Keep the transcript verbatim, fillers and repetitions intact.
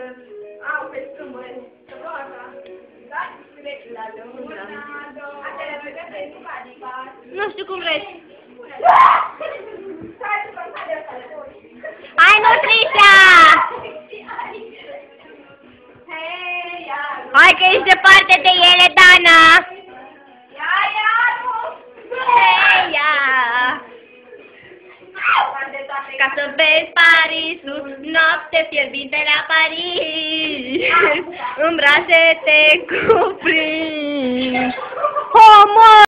Au, pe strâmbări. Să vreau așa. Da? La luna, asta le vedem pe Ducadica. Nu știu cum vreți. Stai să fac de asta de voi. Hai, Nutriția! Hei, ia! Hai că ești departe de ele, Dana! Ia, ia, nu! Hei, ia! Ca să vezi Parisul, noapte fierbinte la Paris, în brațe te cuprind. Homo!